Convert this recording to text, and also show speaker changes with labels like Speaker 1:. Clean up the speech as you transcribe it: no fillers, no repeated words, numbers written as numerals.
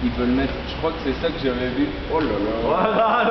Speaker 1: il peut le mettre. Je crois que c'est ça que j'avais vu. Oh là là.
Speaker 2: Voilà,